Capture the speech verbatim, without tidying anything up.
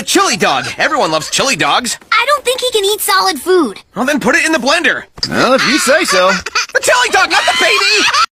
chili dog. Everyone loves chili dogs. I don't think he can eat solid food. Well, then put it in the blender. Well, if you say so. The chili dog, not the baby!